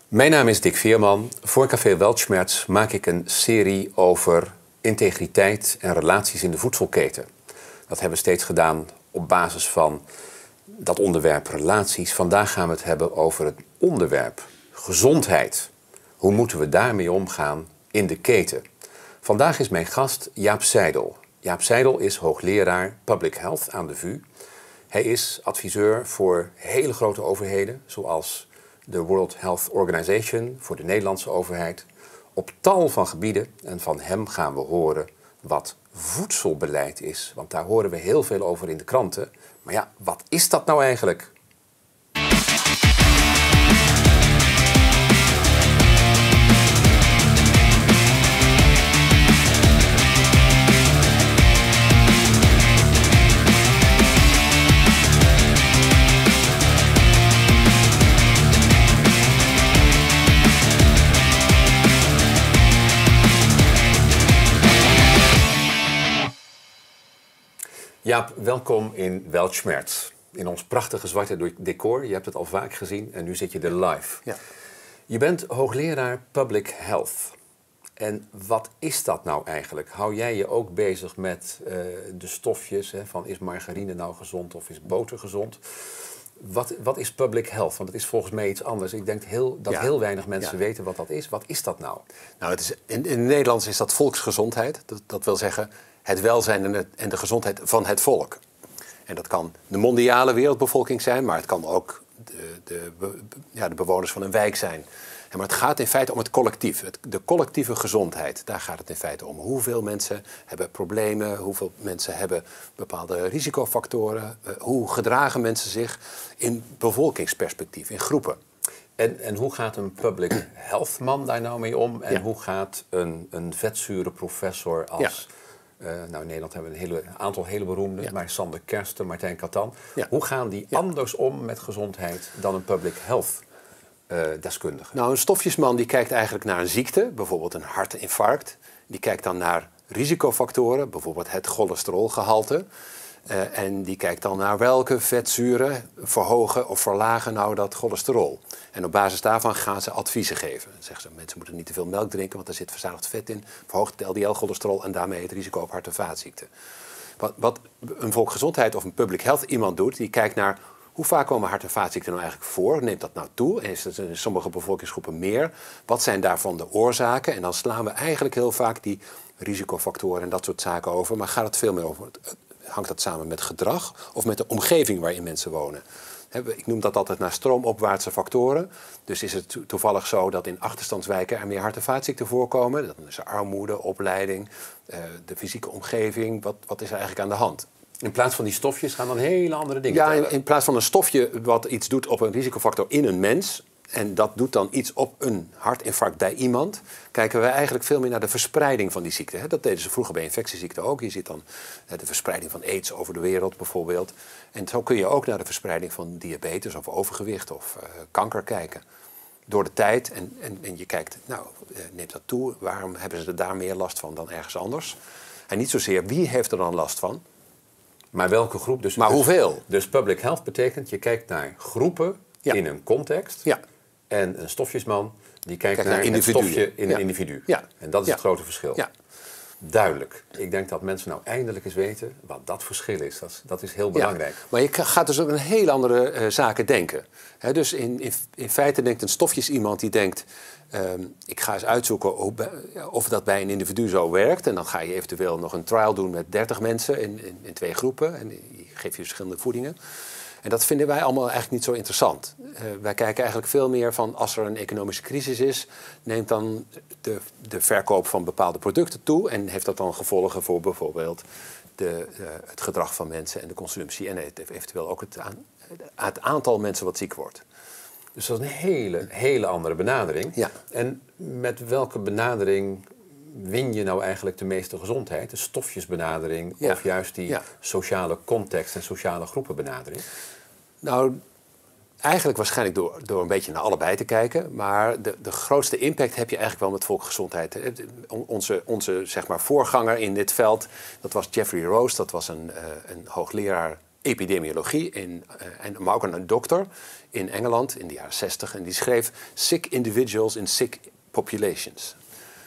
Mijn naam is Dick Veerman. Voor Café Weltschmerz maak ik een serie over integriteit en relaties in de voedselketen. Dat hebben we steeds gedaan op basis van dat onderwerp relaties. Vandaag gaan we het hebben over het onderwerp gezondheid. Hoe moeten we daarmee omgaan in de keten? Vandaag is mijn gast Jaap Seidel. Jaap Seidel is hoogleraar Public Health aan de VU. Hij is adviseur voor hele grote overheden, zoals de World Health Organization voor de Nederlandse overheid, op tal van gebieden. En van hem gaan we horen wat voedselbeleid is. Want daar horen we heel veel over in de kranten. Maar ja, wat is dat nou eigenlijk? Jaap, welkom in Weltschmerz. In ons prachtige zwarte decor. Je hebt het al vaak gezien en nu zit je er live. Ja. Je bent hoogleraar Public Health. En wat is dat nou eigenlijk? Hou jij je ook bezig met de stofjes, hè, van is margarine nou gezond of is boter gezond? Wat is Public Health? Want het is volgens mij iets anders. Ik denk dat heel weinig mensen weten wat dat is. Wat is dat nou? Nou, het is, in het Nederlands is dat volksgezondheid. Dat wil zeggen het welzijn en de gezondheid van het volk. En dat kan de mondiale wereldbevolking zijn, maar het kan ook de bewoners van een wijk zijn. Maar het gaat in feite om het collectief, de collectieve gezondheid. Daar gaat het in feite om. Hoeveel mensen hebben problemen, hoeveel mensen hebben bepaalde risicofactoren. Hoe gedragen mensen zich in bevolkingsperspectief, in groepen. En hoe gaat een public health man daar nou mee om? En hoe gaat een vetzurenprofessor als... Nou, in Nederland hebben we een aantal hele beroemde, maar Sander Kersten, Martijn Katan. Ja. Hoe gaan die anders om met gezondheid dan een public health deskundige? Nou, een stofjesman die kijkt eigenlijk naar een ziekte, bijvoorbeeld een hartinfarct. Die kijkt dan naar risicofactoren, bijvoorbeeld het cholesterolgehalte. En die kijkt dan naar welke vetzuren verhogen of verlagen nou dat cholesterol. En op basis daarvan gaan ze adviezen geven. Dan zeggen ze, mensen moeten niet te veel melk drinken, want er zit verzadigd vet in. Verhoogt het LDL-cholesterol en daarmee het risico op hart- en vaatziekten. Wat een volksgezondheid of een public health iemand doet, die kijkt naar hoe vaak komen hart- en vaatziekten nou eigenlijk voor? Neemt dat nou toe? En is dat in sommige bevolkingsgroepen meer? Wat zijn daarvan de oorzaken? En dan slaan we eigenlijk heel vaak die risicofactoren en dat soort zaken over. Maar gaat het veel meer over... Hangt dat samen met gedrag of met de omgeving waarin mensen wonen? Ik noem dat altijd naar stroomopwaartse factoren. Dus is het toevallig zo dat in achterstandswijken er meer hart- en vaatziekten voorkomen? Dan is er armoede, opleiding, de fysieke omgeving. Wat is er eigenlijk aan de hand? In plaats van die stofjes gaan dan hele andere dingen tellen. In plaats van een stofje wat iets doet op een risicofactor in een mens... en dat doet dan iets op een hartinfarct bij iemand... kijken we eigenlijk veel meer naar de verspreiding van die ziekte. Dat deden ze vroeger bij infectieziekten ook. Je ziet dan de verspreiding van aids over de wereld bijvoorbeeld. En zo kun je ook naar de verspreiding van diabetes of overgewicht of kanker kijken. Door de tijd. En je kijkt, neemt dat toe? Waarom hebben ze er daar meer last van dan ergens anders? En niet zozeer wie heeft er dan last van... Maar welke groep? Dus hoeveel? Dus public health betekent, je kijkt naar groepen in een context. Ja. En een stofjesman, die kijkt naar het stofje in een individu. Ja. En dat is het grote verschil. Ja. Duidelijk. Ik denk dat mensen nou eindelijk eens weten wat dat verschil is. Dat is heel belangrijk. Ja. Maar je gaat dus ook een hele andere zaken denken. Dus in feite denkt een stofjes iemand die denkt... ik ga eens uitzoeken of dat bij een individu zo werkt. En dan ga je eventueel nog een trial doen met 30 mensen in 2 groepen. En die geef je verschillende voedingen. En dat vinden wij allemaal eigenlijk niet zo interessant. Wij kijken eigenlijk veel meer van als er een economische crisis is... neemt dan de verkoop van bepaalde producten toe... en heeft dat dan gevolgen voor bijvoorbeeld het gedrag van mensen en de consumptie... en eventueel ook het aantal mensen wat ziek wordt. Dus dat is een hele andere benadering. Ja. En met welke benadering win je nou eigenlijk de meeste gezondheid? De stofjesbenadering of juist die sociale context en sociale groepenbenadering? Nou, eigenlijk waarschijnlijk door een beetje naar allebei te kijken. Maar de grootste impact heb je eigenlijk wel met volksgezondheid. Onze zeg maar, voorganger in dit veld, dat was Jeffrey Roos. Dat was een hoogleraar epidemiologie, maar ook een dokter in Engeland in de jaren 60. En die schreef Sick Individuals in Sick Populations.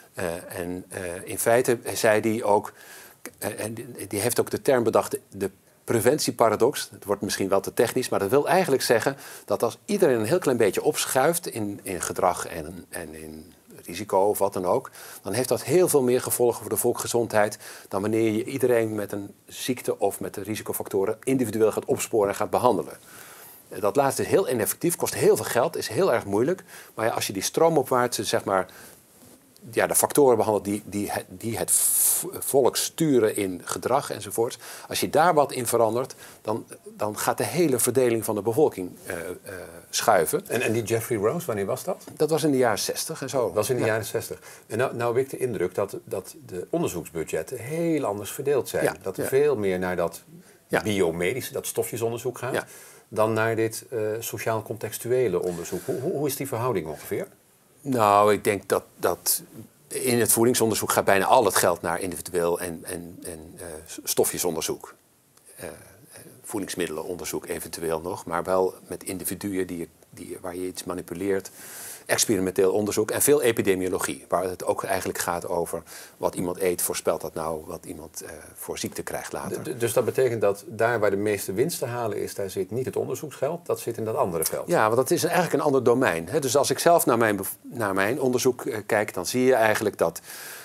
In feite zei hij ook, en die heeft ook de term bedacht, de preventieparadox. Het wordt misschien wel te technisch, maar dat wil eigenlijk zeggen dat als iedereen een heel klein beetje opschuift in gedrag en in risico of wat dan ook, dan heeft dat heel veel meer gevolgen voor de volksgezondheid dan wanneer je iedereen met een ziekte of met de risicofactoren individueel gaat opsporen en gaat behandelen. Dat laatste is heel ineffectief, kost heel veel geld, is heel erg moeilijk. Maar ja, als je die stroomopwaartse, zeg maar, ja, de factoren behandelt die het volk sturen in gedrag enzovoort. Als je daar wat in verandert, dan gaat de hele verdeling van de bevolking schuiven. En die Jeffrey Rose, wanneer was dat? Dat was in de jaren 60 en zo. Dat was in de jaren 60. En nou heb ik de indruk dat de onderzoeksbudgetten heel anders verdeeld zijn. Ja, dat er veel meer naar dat biomedische, dat stofjesonderzoek gaat, dan naar dit sociaal-contextuele onderzoek. Hoe is die verhouding ongeveer? Nou, ik denk dat in het voedingsonderzoek gaat bijna al het geld naar individueel en stofjesonderzoek. Voedingsmiddelenonderzoek eventueel nog, maar wel met individuen waar je iets manipuleert. Experimenteel onderzoek en veel epidemiologie, waar het ook eigenlijk gaat over wat iemand eet, voorspelt dat nou wat iemand voor ziekte krijgt later. Dus dat betekent dat daar waar de meeste winst te halen is, daar zit niet het onderzoeksgeld, dat zit in dat andere veld? Ja, want dat is eigenlijk een ander domein. Dus als ik zelf naar mijn onderzoek kijk, dan zie je eigenlijk dat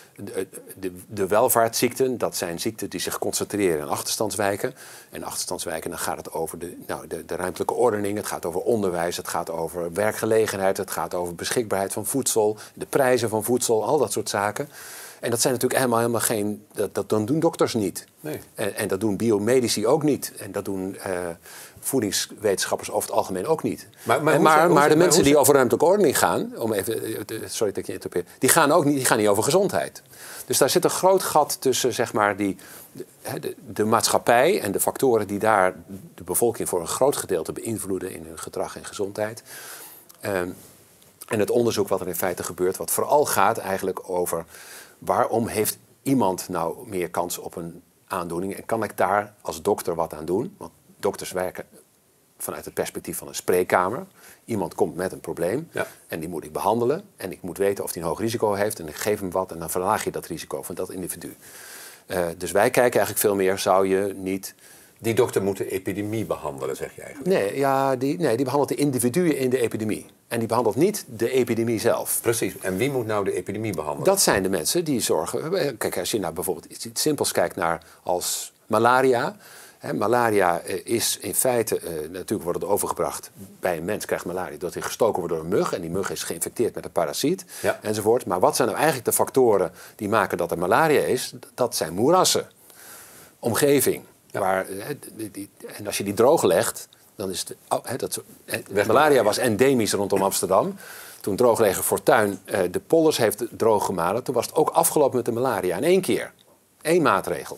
de welvaartsziekten, dat zijn ziekten die zich concentreren in achterstandswijken. En achterstandswijken, dan gaat het over de ruimtelijke ordening, het gaat over onderwijs, het gaat over werkgelegenheid, het gaat over beschikbaarheid van voedsel, de prijzen van voedsel, al dat soort zaken. En dat zijn natuurlijk helemaal geen, dat doen dokters niet. Nee. En dat doen biomedici ook niet. En dat doen voedingswetenschappers over het algemeen ook niet. Maar de mensen die over ruimtelijke ordening gaan, sorry dat ik je interrupeer, die gaan niet over gezondheid. Dus daar zit een groot gat tussen, zeg maar, de maatschappij en de factoren die daar de bevolking voor een groot gedeelte beïnvloeden in hun gedrag en gezondheid. En het onderzoek wat er in feite gebeurt, wat vooral gaat eigenlijk over waarom heeft iemand nou meer kans op een aandoening en kan ik daar als dokter wat aan doen? Want dokters werken vanuit het perspectief van een spreekkamer. Iemand komt met een probleem en die moet ik behandelen. En ik moet weten of hij een hoog risico heeft en ik geef hem wat en dan verlaag je dat risico van dat individu. Dus wij kijken eigenlijk veel meer, zou je niet... Die dokter moet de epidemie behandelen, zeg je eigenlijk? Die behandelt de individuen in de epidemie. En die behandelt niet de epidemie zelf. Precies. En wie moet nou de epidemie behandelen? Dat zijn de mensen die zorgen... Kijk, als je nou bijvoorbeeld iets simpels kijkt naar als malaria. Malaria is in feite... natuurlijk wordt het overgebracht bij een mens, krijgt malaria, dat hij gestoken wordt door een mug. En die mug is geïnfecteerd met een parasiet enzovoort. Maar wat zijn nou eigenlijk de factoren die maken dat er malaria is? Dat zijn moerassen. Omgeving. En als je die droog legt, dan is het... malaria was endemisch rondom Amsterdam. Toen droogleger Fortuyn de polders heeft droog gemalen, toen was het ook afgelopen met de malaria in één keer. 1 maatregel.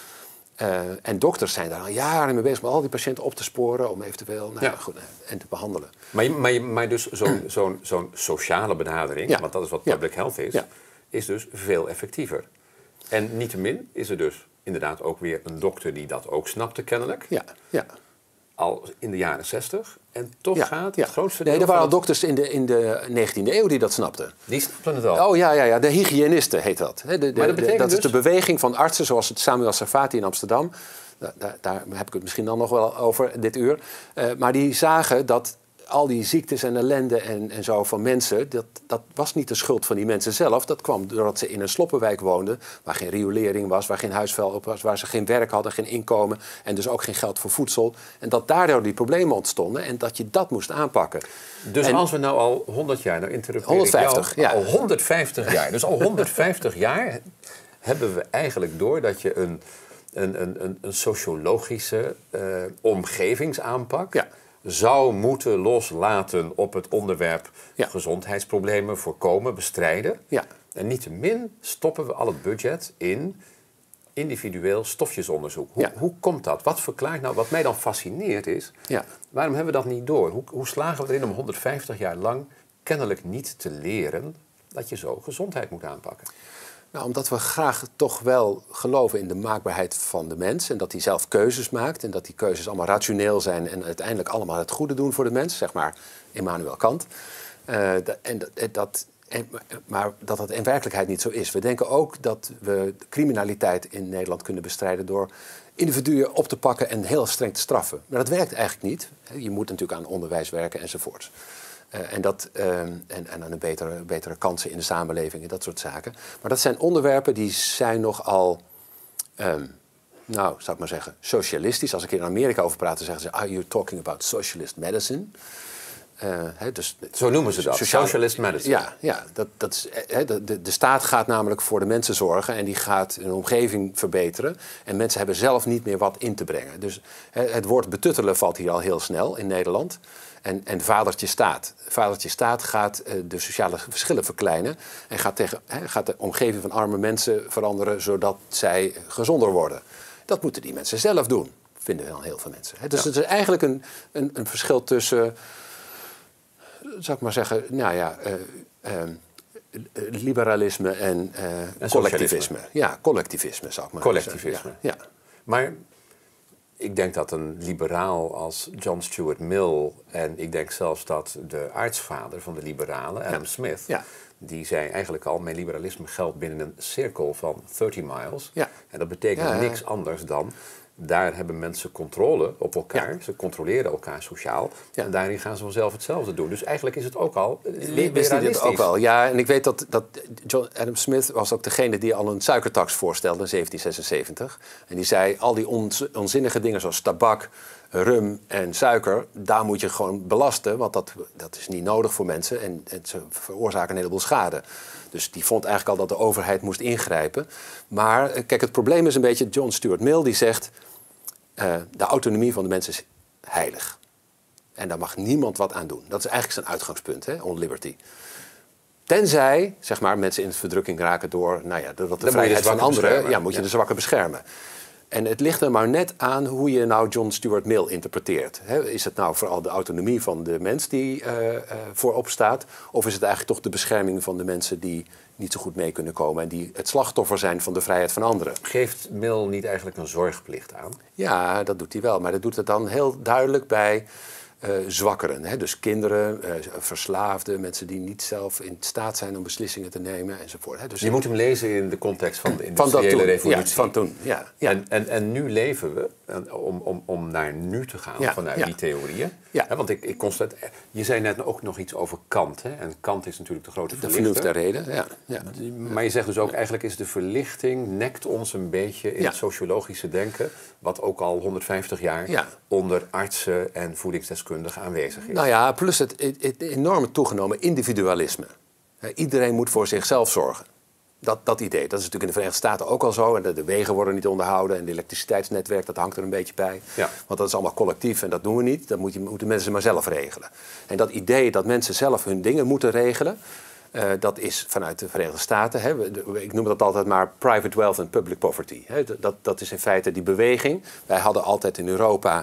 En dokters zijn daar al jaren mee bezig om al die patiënten op te sporen, om eventueel en te behandelen. Maar dus zo'n sociale benadering, want dat is wat public health is dus veel effectiever. En niettemin is er dus inderdaad ook weer een dokter die dat ook snapte kennelijk. Ja. Al in de jaren 60. En toch gaat het grootste deel er waren al dokters in de 19e eeuw die dat snapten. Die snapten het al? Oh ja. De hygiënisten heet dat. Dat is de beweging van artsen zoals het Samuel Sarfati in Amsterdam. Daar heb ik het misschien dan nog wel over dit uur. Maar die zagen dat al die ziektes en ellende en zo van mensen, dat was niet de schuld van die mensen zelf. Dat kwam doordat ze in een sloppenwijk woonden, waar geen riolering was, waar geen huisvuil op was, waar ze geen werk hadden, geen inkomen en dus ook geen geld voor voedsel. En dat daardoor die problemen ontstonden en dat je dat moest aanpakken. Dus als we nou al 100 jaar, nou interrupeer 150, ik jou, al 150 jaar. Dus al 150 jaar hebben we eigenlijk door dat je een sociologische omgevingsaanpak zou moeten loslaten op het onderwerp gezondheidsproblemen voorkomen, bestrijden. Ja. En niettemin stoppen we al het budget in individueel stofjesonderzoek. Hoe komt dat? Wat verklaart nou? Wat mij dan fascineert is, waarom hebben we dat niet door? Hoe slagen we erin om 150 jaar lang kennelijk niet te leren dat je zo gezondheid moet aanpakken? Nou, omdat we graag toch wel geloven in de maakbaarheid van de mens. En dat hij zelf keuzes maakt. En dat die keuzes allemaal rationeel zijn. En uiteindelijk allemaal het goede doen voor de mens. Zeg maar Immanuel Kant. Maar dat dat in werkelijkheid niet zo is. We denken ook dat we criminaliteit in Nederland kunnen bestrijden door individuen op te pakken en heel streng te straffen. Maar dat werkt eigenlijk niet. Je moet natuurlijk aan onderwijs werken enzovoorts. En aan een betere kansen in de samenleving en dat soort zaken. Maar dat zijn onderwerpen die zijn nogal, zou ik maar zeggen, socialistisch. Als ik in Amerika over praat, dan zeggen ze, are you talking about socialist medicine? Dus zo noemen ze dat, socialist medicine. Ja, dat is, de staat gaat namelijk voor de mensen zorgen en die gaat een omgeving verbeteren. En mensen hebben zelf niet meer wat in te brengen. Dus het woord betuttelen valt hier al heel snel in Nederland. En vadertje staat. Vadertje staat gaat de sociale verschillen verkleinen en gaat de omgeving van arme mensen veranderen zodat zij gezonder worden. Dat moeten die mensen zelf doen, vinden wel heel veel mensen. Dus het is eigenlijk een verschil tussen, zou ik maar zeggen, liberalisme en collectivisme. Ja, collectivisme zou ik maar zeggen. Collectivisme. Ja. Maar ik denk dat een liberaal als John Stuart Mill, en ik denk zelfs dat de aartsvader van de liberalen, Adam Smith, die zei eigenlijk al, mijn liberalisme geldt binnen een cirkel van 30 miles. Ja. En dat betekent niks anders dan, daar hebben mensen controle op elkaar. Ja. Ze controleren elkaar sociaal. Ja. En daarin gaan ze vanzelf hetzelfde doen. Dus eigenlijk is het ook al liberalistisch. Ook wel. Ja, en ik weet dat Adam Smith was ook degene die al een suikertax voorstelde in 1776. En die zei, al die onzinnige dingen zoals tabak, rum en suiker, daar moet je gewoon belasten. Want dat is niet nodig voor mensen en ze veroorzaken een heleboel schade. Dus die vond eigenlijk al dat de overheid moest ingrijpen. Maar kijk, het probleem is een beetje, John Stuart Mill die zegt, de autonomie van de mens is heilig. En daar mag niemand wat aan doen. Dat is eigenlijk zijn uitgangspunt, on liberty. Tenzij, zeg maar, mensen in verdrukking raken door de vrijheid van anderen, moet je de zwakken beschermen. En het ligt er maar net aan hoe je nou John Stuart Mill interpreteert. Is het nou vooral de autonomie van de mens die voorop staat? Of is het eigenlijk toch de bescherming van de mensen die niet zo goed mee kunnen komen en die het slachtoffer zijn van de vrijheid van anderen? Geeft Mill niet eigenlijk een zorgplicht aan? Ja, dat doet hij wel. Maar dat doet het dan heel duidelijk bij zwakkeren. Dus kinderen, verslaafden, mensen die niet zelf in staat zijn om beslissingen te nemen enzovoort. Dus je moet hem lezen in de context van de industriële revolutie. Ja, van toen. Ja. En nu leven we, om naar nu te gaan vanuit die theorieën. Ja. Want ik constateer, je zei net ook nog iets over Kant. Hè? En Kant is natuurlijk de grote verlichter. De vernuftige reden, ja. Maar je zegt dus ook, eigenlijk is de verlichting nekt ons een beetje in het sociologische denken, wat ook al 150 jaar onder artsen en voedingsdeskundigen aanwezig is. Nou ja, plus het enorme toegenomen individualisme. Iedereen moet voor zichzelf zorgen. Dat idee, dat is natuurlijk in de Verenigde Staten ook al zo. En de wegen worden niet onderhouden en de elektriciteitsnetwerk, dat hangt er een beetje bij. Ja. Want dat is allemaal collectief en dat doen we niet. Dat moeten mensen maar zelf regelen. En dat idee dat mensen zelf hun dingen moeten regelen, dat is vanuit de Verenigde Staten. Ik noem dat altijd maar private wealth and public poverty. Dat is in feite die beweging. Wij hadden altijd in Europa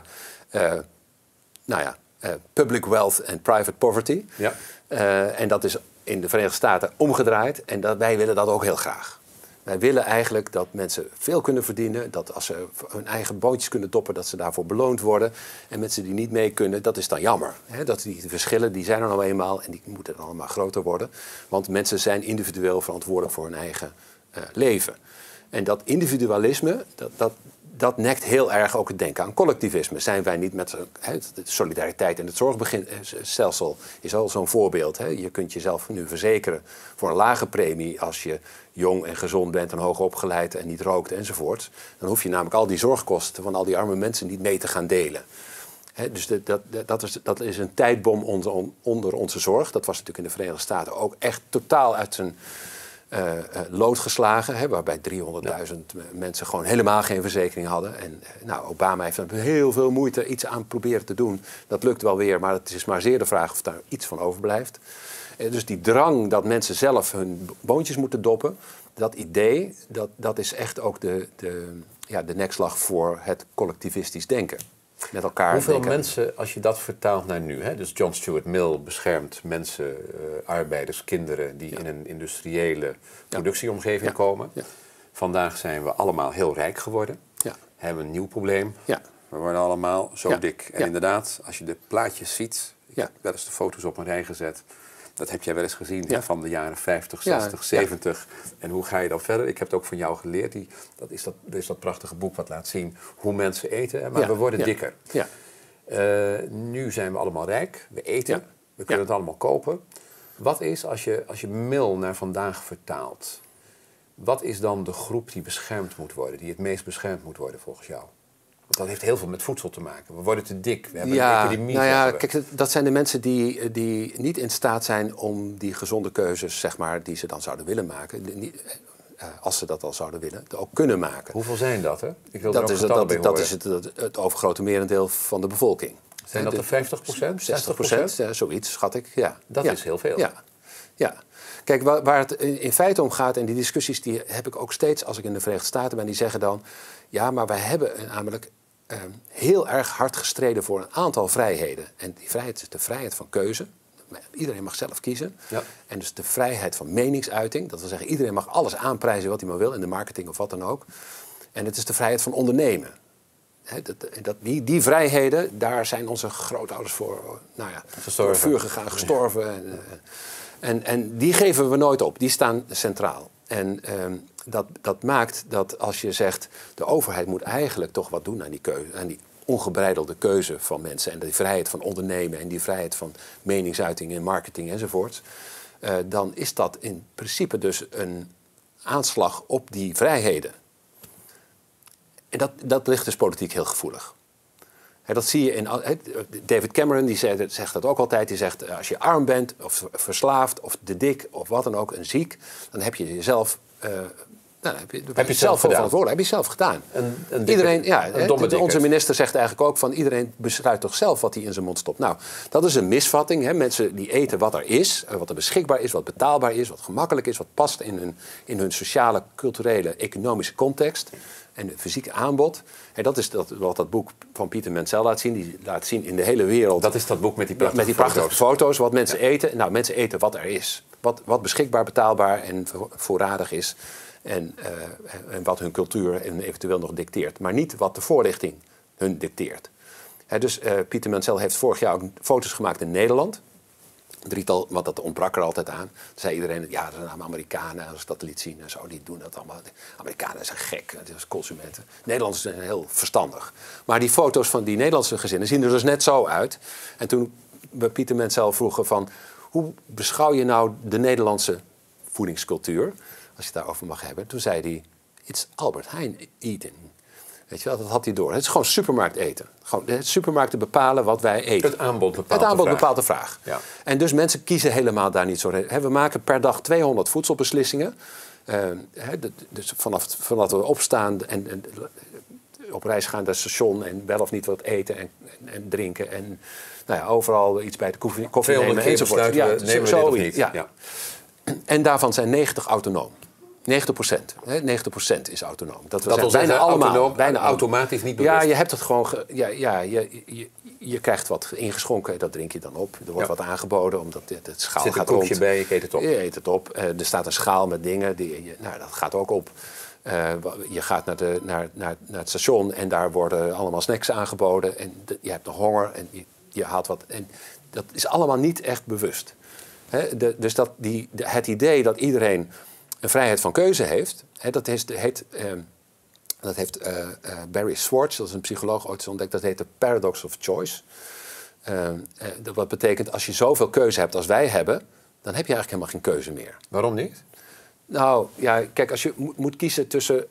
public wealth and private poverty. Ja. En dat is in de Verenigde Staten omgedraaid. En wij willen dat ook heel graag. Wij willen eigenlijk dat mensen veel kunnen verdienen. Dat als ze hun eigen bootjes kunnen doppen, dat ze daarvoor beloond worden. En mensen die niet mee kunnen, dat is dan jammer. Dat die verschillen die zijn er nou eenmaal en die moeten dan allemaal groter worden. Want mensen zijn individueel verantwoordelijk voor hun eigen leven. En dat individualisme, dat nekt heel erg ook het denken aan collectivisme. Zijn wij niet met de solidariteit en het zorgstelsel is al zo'n voorbeeld. Je kunt jezelf nu verzekeren voor een lage premie als je jong en gezond bent en hoog opgeleid en niet rookt enzovoort. Dan hoef je namelijk al die zorgkosten van al die arme mensen niet mee te gaan delen. Dus dat is een tijdbom onder onze zorg. Dat was natuurlijk in de Verenigde Staten ook echt totaal uit zijn lood geslagen, waarbij 300.000 mensen gewoon helemaal geen verzekering hadden. En Obama heeft er heel veel moeite iets aan proberen te doen. Dat lukt wel weer, maar het is maar zeer de vraag of daar iets van overblijft. Dus die drang dat mensen zelf hun boontjes moeten doppen, dat idee, dat is echt ook de nekslag voor het collectivistisch denken. met elkaar Hoeveel denken. mensen, als je dat vertaalt naar nu, hè? Dus John Stuart Mill beschermt mensen, arbeiders, kinderen die in een industriële productieomgeving komen. Ja. Vandaag zijn we allemaal heel rijk geworden. Ja. Hebben een nieuw probleem. Ja. We worden allemaal zo dik. En inderdaad, als je de plaatjes ziet, ik heb wel eens de foto's op een rij gezet. Dat heb jij wel eens gezien van de jaren 50, 60, 70. En hoe ga je dan verder? Ik heb het ook van jou geleerd. Er is dat prachtige boek wat laat zien hoe mensen eten. Maar we worden dikker. Ja. Nu zijn we allemaal rijk. We eten. We kunnen het allemaal kopen. Wat is, als je Mill naar vandaag vertaalt... Wat is dan de groep die beschermd moet worden? Die het meest beschermd moet worden volgens jou? Want dat heeft heel veel met voedsel te maken. We worden te dik, we hebben een epidemie. Nou ja, kijk, dat zijn de mensen die niet in staat zijn om die gezonde keuzes, zeg maar, die ze dan zouden willen maken, als ze dat al zouden willen, ook kunnen maken. Hoeveel zijn dat, hè? Ik wil dat is het overgrote merendeel van de bevolking. Zijn dat er 50%? 60%? Zoiets, schat ik. Ja. Dat is heel veel. Ja. Kijk, waar het in feite om gaat, en die discussies die heb ik ook steeds als ik in de Verenigde Staten ben, die zeggen dan, ja, maar wij hebben namelijk heel erg hard gestreden voor een aantal vrijheden. En die vrijheid is de vrijheid van keuze. Iedereen mag zelf kiezen. Ja. En dus de vrijheid van meningsuiting. Dat wil zeggen, iedereen mag alles aanprijzen wat hij maar wil, in de marketing of wat dan ook. En het is de vrijheid van ondernemen. Die vrijheden, daar zijn onze grootouders voor door vuur gegaan, gestorven. En die geven we nooit op, die staan centraal. En dat maakt dat als je zegt, de overheid moet eigenlijk toch wat doen aan die keuze, aan die ongebreidelde keuze van mensen en die vrijheid van ondernemen en die vrijheid van meningsuiting en marketing enzovoort, dan is dat in principe dus een aanslag op die vrijheden. En dat ligt dus politiek heel gevoelig. Dat zie je in... David Cameron die zegt dat ook altijd. Die zegt, als je arm bent, of verslaafd, of te dik, of wat dan ook, en ziek, dan heb je jezelf... heb je zelf verantwoordelijk. Heb je zelf gedaan. Onze minister zegt eigenlijk ook van iedereen besluit toch zelf wat hij in zijn mond stopt. Nou, dat is een misvatting. Hè? Mensen die eten wat er is, wat er beschikbaar is, wat betaalbaar is, wat gemakkelijk is, wat past in hun sociale, culturele, economische context en het fysieke aanbod. En dat is wat dat boek van Pieter Menzel laat zien. Die laat zien in de hele wereld. Dat is dat boek met die prachtige foto's. Wat mensen eten. Nou, mensen eten wat er is. Wat beschikbaar, betaalbaar en voorradig is. En wat hun cultuur en eventueel nog dicteert. Maar niet wat de voorlichting hun dicteert. Dus Pieter Menzel heeft vorig jaar ook foto's gemaakt in Nederland. Drietal, want dat ontbrak er altijd aan. Toen zei iedereen, ja, dat zijn allemaal Amerikanen. Als ik dat liet zien en zo, die doen dat allemaal. De Amerikanen zijn gek, dat is consumenten. Nederlanders zijn heel verstandig. Maar die foto's van die Nederlandse gezinnen zien er dus net zo uit. En toen we Pieter Menzel vroegen van, hoe beschouw je nou de Nederlandse voedingscultuur? Als je het daarover mag hebben. Toen zei hij, it's Albert Heijn eating. Weet je wel, dat had hij door. Het is gewoon supermarkt eten. Gewoon de supermarkten bepalen wat wij eten. Het aanbod bepaalt de vraag. Ja. En dus mensen kiezen helemaal daar niet zo. We maken per dag 200 voedselbeslissingen. Dus vanaf we opstaan en op reis gaan naar het station en wel of niet wat eten en drinken. En overal iets bij de koffie nemen enzovoort. Nemen zoiets. Ja. En daarvan zijn 90 autonoom. 90%. 90% is autonoom. Dat wil bijna allemaal. Bijna automatisch niet bewust. Ja, je hebt het gewoon... Je krijgt wat ingeschonken, dat drink je dan op. Er wordt wat aangeboden, omdat het schaal gaat rond. Er zit een koekje bij, ik eet het op. Je eet het op. Er staat een schaal met dingen, dat gaat ook op. Je gaat naar het station en daar worden allemaal snacks aangeboden. En je hebt nog honger en je haalt wat. En dat is allemaal niet echt bewust. Dus het idee dat iedereen een vrijheid van keuze heeft, dat heeft Barry Schwartz, dat is een psycholoog, ooit ontdekt, dat heet de paradox of choice. Wat betekent, als je zoveel keuze hebt als wij hebben, dan heb je eigenlijk helemaal geen keuze meer. Waarom niet? Nou, ja, kijk, als je moet kiezen tussen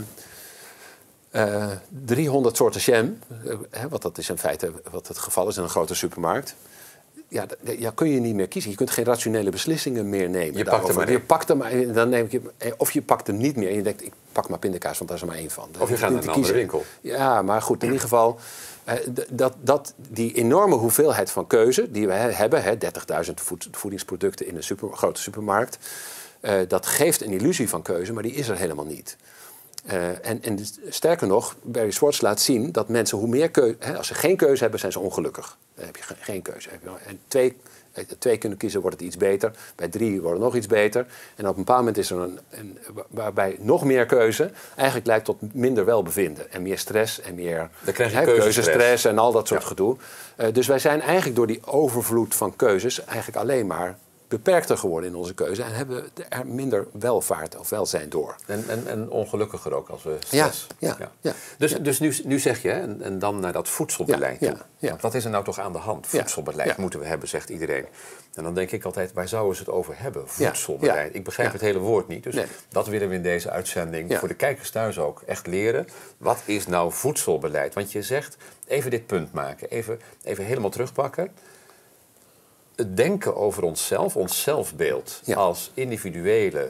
300 soorten jam, wat dat is in feite wat het geval is in een grote supermarkt. Ja, kun je niet meer kiezen. Je kunt geen rationele beslissingen meer nemen. Je pakt hem maar dan neem je, of je pakt hem niet meer en je denkt, ik pak maar pindakaas, want daar is er maar één van. Of je gaat naar een andere winkel. Ja, maar goed, in ieder geval, die enorme hoeveelheid van keuze die we hebben, 30.000 voedingsproducten in een grote supermarkt, dat geeft een illusie van keuze, maar die is er helemaal niet. En sterker nog, Barry Schwartz laat zien dat mensen hoe meer keuze... als ze geen keuze hebben, zijn ze ongelukkig. Dan heb je geen keuze. En 2 kunnen kiezen, wordt het iets beter. Bij 3 wordt het nog iets beter. En op een bepaald moment is er waarbij nog meer keuze eigenlijk leidt tot minder welbevinden. En meer stress en meer keuzestress en al dat soort gedoe. Dus wij zijn eigenlijk door die overvloed van keuzes eigenlijk alleen maar beperkter geworden in onze keuze en hebben er minder welvaart of welzijn door. En ongelukkiger ook als we stress. Ja. Dus nu zeg je, en dan naar dat voedselbeleid toe. Want wat is er nou toch aan de hand? Voedselbeleid moeten we hebben, zegt iedereen. En dan denk ik altijd, waar zouden ze het over hebben? Voedselbeleid. Ik begrijp het hele woord niet. Dus dat willen we in deze uitzending voor de kijkers thuis ook echt leren. Wat is nou voedselbeleid? Want je zegt, even dit punt maken. Even helemaal terugpakken. Het denken over onszelf, ons zelfbeeld als individuele,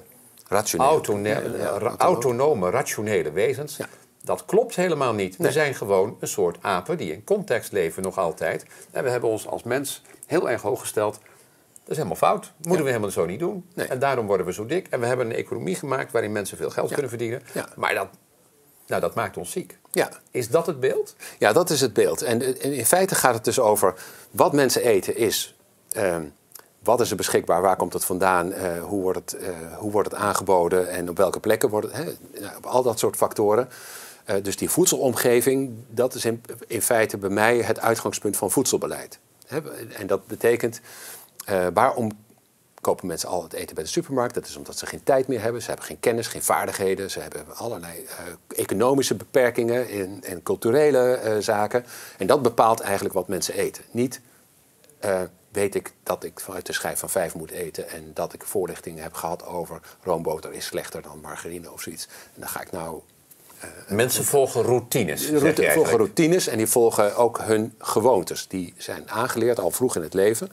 autonome, rationele wezens, dat klopt helemaal niet. We zijn gewoon een soort apen die in context leven nog altijd. En we hebben ons als mens heel erg hoog gesteld. Dat is helemaal fout. Moeten we helemaal zo niet doen. Nee. En daarom worden we zo dik. En we hebben een economie gemaakt waarin mensen veel geld kunnen verdienen. Ja. Maar dat maakt ons ziek. Ja. Is dat het beeld? Ja, dat is het beeld. En in feite gaat het dus over wat mensen eten is... wat is er beschikbaar, waar komt het vandaan, hoe wordt het aangeboden en op welke plekken wordt het, op al dat soort factoren. Dus die voedselomgeving, dat is in feite bij mij het uitgangspunt van voedselbeleid. En dat betekent, waarom kopen mensen al het eten bij de supermarkt? Dat is omdat ze geen tijd meer hebben, ze hebben geen kennis, geen vaardigheden, ze hebben allerlei economische beperkingen en culturele zaken. En dat bepaalt eigenlijk wat mensen eten. Niet... weet ik dat ik vanuit de schijf van 5 moet eten... en dat ik voorlichtingen heb gehad over roomboter is slechter dan margarine of zoiets. En dan ga ik nou... Mensen volgen routines, volgen routines en die volgen ook hun gewoontes. Die zijn aangeleerd al vroeg in het leven.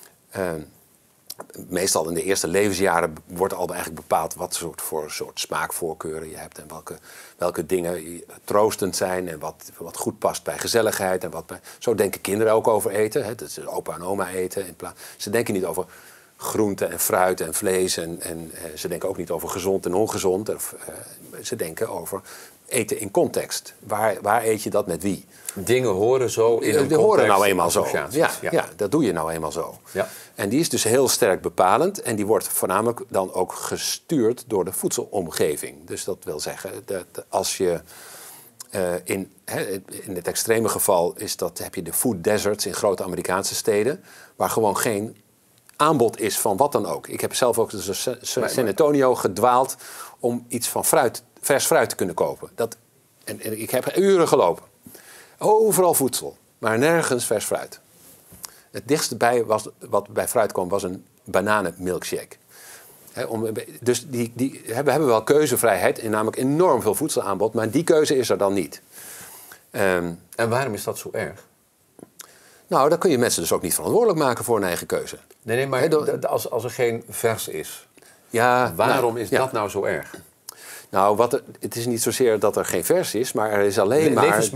Meestal in de eerste levensjaren wordt al eigenlijk bepaald... wat voor soort smaakvoorkeuren je hebt... en welke dingen troostend zijn... en wat goed past bij gezelligheid. Zo denken kinderen ook over eten. Hè. Dat is opa en oma eten. Ze denken niet over groente en fruit en vlees. En ze denken ook niet over gezond en ongezond. Ze denken over eten in context. Waar eet je dat met wie? Dingen horen zo in een context. Die horen nou eenmaal zo. Ja, dat doe je nou eenmaal zo. Ja. En die is dus heel sterk bepalend. En die wordt voornamelijk dan ook gestuurd door de voedselomgeving. Dus dat wil zeggen dat als je... in het extreme geval heb je de food deserts in grote Amerikaanse steden... waar gewoon geen aanbod is van wat dan ook. Ik heb zelf ook dus San Antonio gedwaald om iets van vers fruit te kunnen kopen. En ik heb uren gelopen. Overal voedsel, maar nergens vers fruit. Het dichtste bij wat bij fruit kwam was een bananenmilkshake. Dus we hebben wel keuzevrijheid en namelijk enorm veel voedselaanbod... maar die keuze is er dan niet. En waarom is dat zo erg? Nou, dan kun je mensen dus ook niet verantwoordelijk maken voor hun eigen keuze. Nee, maar als er geen vers is, waarom is dat nou zo erg? Nou, het is niet zozeer dat er geen vers is, maar er is alleen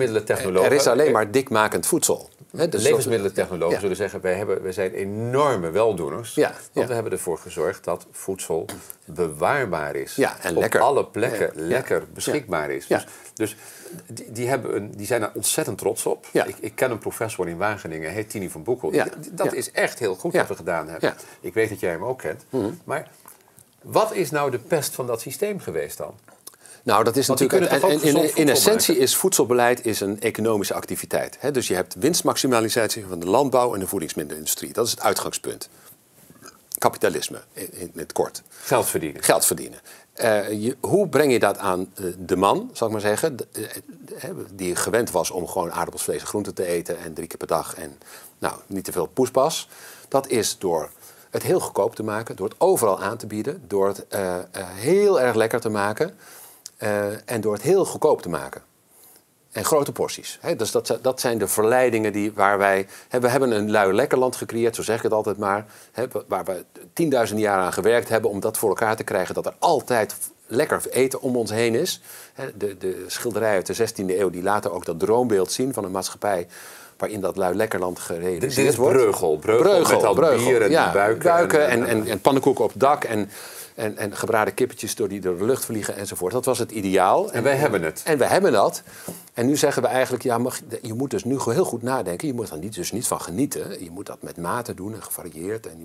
maar dikmakend voedsel. Dus levensmiddelentechnologen zullen zeggen, wij zijn enorme weldoeners. Want we hebben ervoor gezorgd dat voedsel bewaarbaar is. Ja, en op alle plekken lekker beschikbaar is. Dus die zijn er ontzettend trots op. Ja. Ik ken een professor in Wageningen, heet Tini van Boekel. Dat is echt heel goed wat we gedaan hebben. Ja. Ik weet dat jij hem ook kent. Mm-hmm. Maar wat is nou de pest van dat systeem geweest dan? Nou, dat is natuurlijk... In essentie is voedselbeleid een economische activiteit. Dus je hebt winstmaximalisatie van de landbouw en de voedingsmiddelenindustrie. Dat is het uitgangspunt. Kapitalisme, in het kort. Geld verdienen. Hoe breng je dat aan de man, zal ik maar zeggen... die gewend was om gewoon aardappels, vlees en groenten te eten... en 3 keer per dag en niet te veel poespas. Dat is door het heel goedkoop te maken, door het overal aan te bieden... door het heel erg lekker te maken... en door het heel goedkoop te maken. En grote porties. Dus dat zijn de verleidingen waar wij... We hebben een lui lekker land gecreëerd, zo zeg ik het altijd maar... waar we 10.000 jaar aan gewerkt hebben om dat voor elkaar te krijgen... dat er altijd lekker eten om ons heen is. De schilderij uit de 16e eeuw die laten ook dat droombeeld zien van een maatschappij... waarin dat lui lekkerland Dit gerealiseerd is wordt. Breugel met al bier en ja, buiken. En pannenkoeken op het dak en gebraden kippetjes die door de lucht vliegen enzovoort. Dat was het ideaal. En wij hebben het. En wij hebben dat. En nu zeggen we eigenlijk, je moet dus nu heel goed nadenken. Je moet er dus niet van genieten. Je moet dat met mate doen en gevarieerd. En,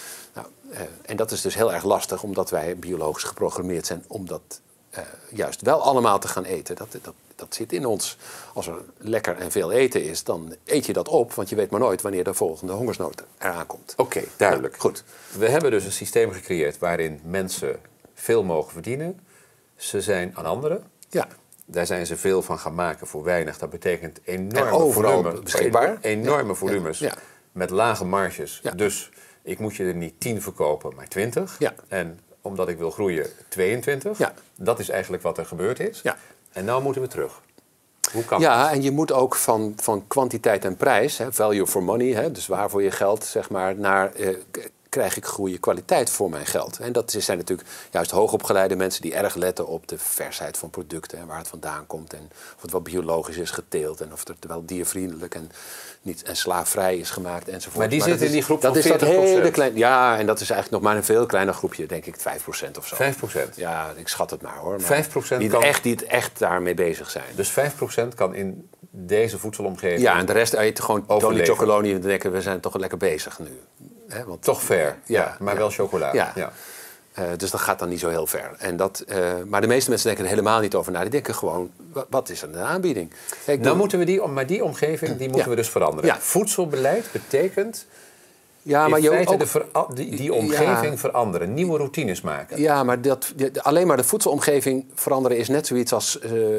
en dat is dus heel erg lastig, omdat wij biologisch geprogrammeerd zijn om dat juist wel allemaal te gaan eten. Dat zit in ons. Als er lekker en veel eten is, dan eet je dat op. Want je weet maar nooit wanneer de volgende hongersnood eraan komt. Oké, duidelijk. Ja, goed. We hebben dus een systeem gecreëerd waarin mensen veel mogen verdienen. Ze zijn aan anderen. Ja. Daar zijn ze veel van gaan maken voor weinig. Dat betekent En overal beschikbaar. Enorme volumes. Ja. Met lage marges. Ja. Dus ik moet je er niet 10 verkopen, maar 20. Ja. En omdat ik wil groeien, 22. Ja. Dat is eigenlijk wat er gebeurd is. Ja. En nou moeten we terug. Hoe kan Ja, dat? en je moet ook van kwantiteit en prijs, value for money, dus waar voor je geld, zeg maar, naar krijg ik goede kwaliteit voor mijn geld. En dat zijn natuurlijk juist hoogopgeleide mensen die erg letten op de versheid van producten en waar het vandaan komt en of het wel biologisch is geteeld en of het wel diervriendelijk en slaafvrij is gemaakt enzovoort. Maar die zitten in die groep dat van 40%. Dat hele klein, ja, en dat is eigenlijk nog maar een veel kleiner groepje, denk ik 5% of zo. 5%? Ja, ik schat het maar hoor. Maar 5% die het echt daarmee bezig zijn. Dus 5% kan in deze voedselomgeving... Ja, en de rest eet gewoon Tony overleven. Chocoloni en dan denken we zijn toch lekker bezig nu. Want, Toch ver, ja, maar wel chocola. Ja. Ja. Dus dat gaat dan niet zo heel ver. Maar de meeste mensen denken er helemaal niet over na. Die denken gewoon, wat is er in de aanbieding? Kijk, Nou moeten we die omgeving moeten we dus veranderen. Ja. Voedselbeleid betekent ja, maar in feite ook, die omgeving veranderen. Nieuwe routines maken. Ja, maar alleen maar de voedselomgeving veranderen is net zoiets als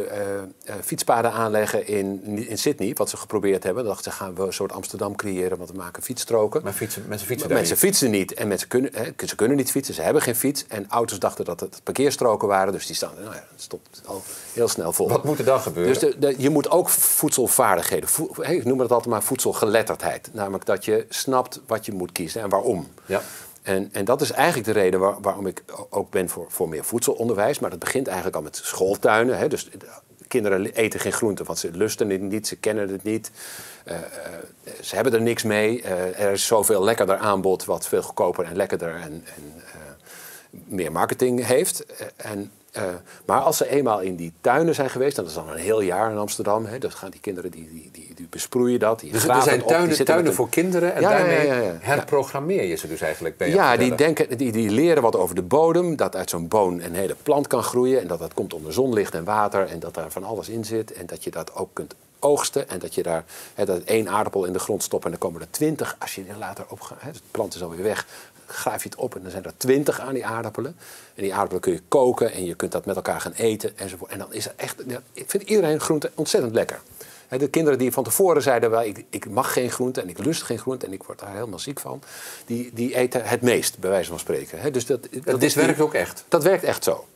fietspaden aanleggen in Sydney. Wat ze geprobeerd hebben. Dan gaan we een soort Amsterdam creëren, want we maken fietsstroken. Maar mensen fietsen Mensen fietsen niet en ze kunnen niet fietsen. Ze hebben geen fiets. En auto's dachten dat het parkeerstroken waren. Dus die staan, dat stopt al heel snel vol. Wat moet er dan gebeuren? Dus je moet ook voedselvaardigheden. Ik noem het altijd maar voedselgeletterdheid. Namelijk dat je snapt wat je moet kiezen en waarom. Ja. En dat is eigenlijk de reden waarom ik ook ben voor meer voedselonderwijs. Maar dat begint eigenlijk al met schooltuinen. Dus kinderen eten geen groenten, want ze lusten het niet, ze kennen het niet. Ze hebben er niks mee. Er is zoveel lekkerder aanbod, wat veel goedkoper en lekkerder en meer marketing heeft. Maar als ze eenmaal in die tuinen zijn geweest, dat is dan een heel jaar in Amsterdam, dan gaan die kinderen die besproeien dat. Die Dus er zijn tuinen voor kinderen en daarmee ja. herprogrammeer je ze dus eigenlijk bij Ja, die leren wat over de bodem, dat uit zo'n boon een hele plant kan groeien en dat komt onder zonlicht en water en dat daar van alles in zit en dat je dat ook kunt oogsten en dat je daar dat 1 aardappel in de grond stopt en dan komen er 20 als je er later op gaat. De plant is alweer weg. Graaf je het op en dan zijn er 20 aan die aardappelen. En die aardappelen kun je koken en je kunt dat met elkaar gaan eten enzovoort. En dan is er echt, ik vind iedereen groente ontzettend lekker. De kinderen die van tevoren zeiden, wel, ik mag geen groente en ik lust geen groente en ik word daar helemaal ziek van, die eten het meest, bij wijze van spreken. Dus dat werkt ook echt? Dat werkt echt zo.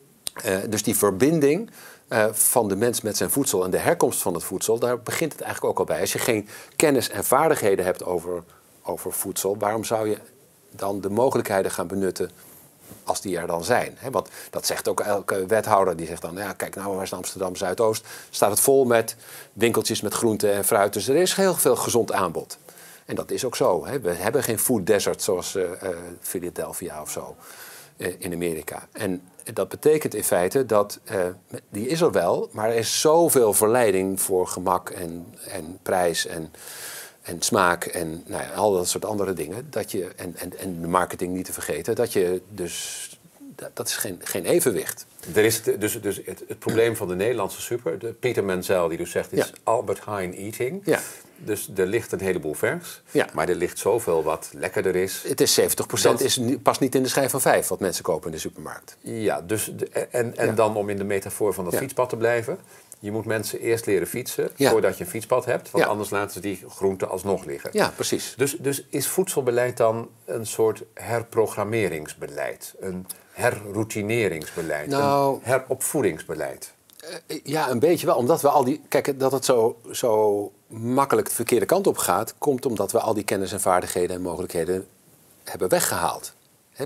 Dus die verbinding van de mens met zijn voedsel en de herkomst van het voedsel, daar begint het eigenlijk ook al bij. Als je geen kennis en vaardigheden hebt over voedsel, waarom zou je dan de mogelijkheden gaan benutten als die er dan zijn? Want dat zegt ook elke wethouder, die zegt dan, ja, kijk nou, waar is Amsterdam Zuidoost? Staat het vol met winkeltjes met groenten en fruit, dus er is heel veel gezond aanbod. En dat is ook zo. We hebben geen food desert zoals Philadelphia of zo in Amerika. En dat betekent in feite dat, die is er wel, maar er is zoveel verleiding voor gemak en prijs en smaak en al dat soort andere dingen. Dat je, en de marketing niet te vergeten, dat je dus, dat is geen evenwicht. Er is dus het probleem van de Nederlandse super, de Pieter Menzel die dus zegt, het is Albert Heijn eating. Ja. Dus er ligt een heleboel vers, Ja. maar er ligt zoveel wat lekkerder is. Het is 70% past niet in de schijf van 5 wat mensen kopen in de supermarkt. Ja, dus dan om in de metafoor van dat fietspad te blijven. Je moet mensen eerst leren fietsen voordat je een fietspad hebt. Want anders laten ze die groenten alsnog liggen. Ja, precies. Dus is voedselbeleid dan een soort herprogrammeringsbeleid? Een herroutineringsbeleid? Een heropvoedingsbeleid? Ja, een beetje wel. Omdat we kijk, dat het zo makkelijk de verkeerde kant op gaat, komt omdat we al die kennis en vaardigheden en mogelijkheden hebben weggehaald.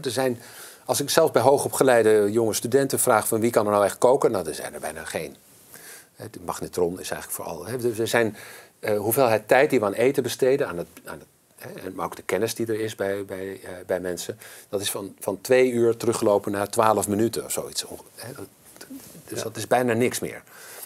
Als ik zelfs bij hoogopgeleide jonge studenten vraag van wie kan er nou echt koken, nou, er zijn er bijna geen. De magnetron is eigenlijk vooral. hoeveelheid tijd die we aan eten besteden, maar ook de kennis die er is bij mensen, dat is van 2 uur teruggelopen naar 12 minuten of zoiets. Dus dat is bijna niks meer.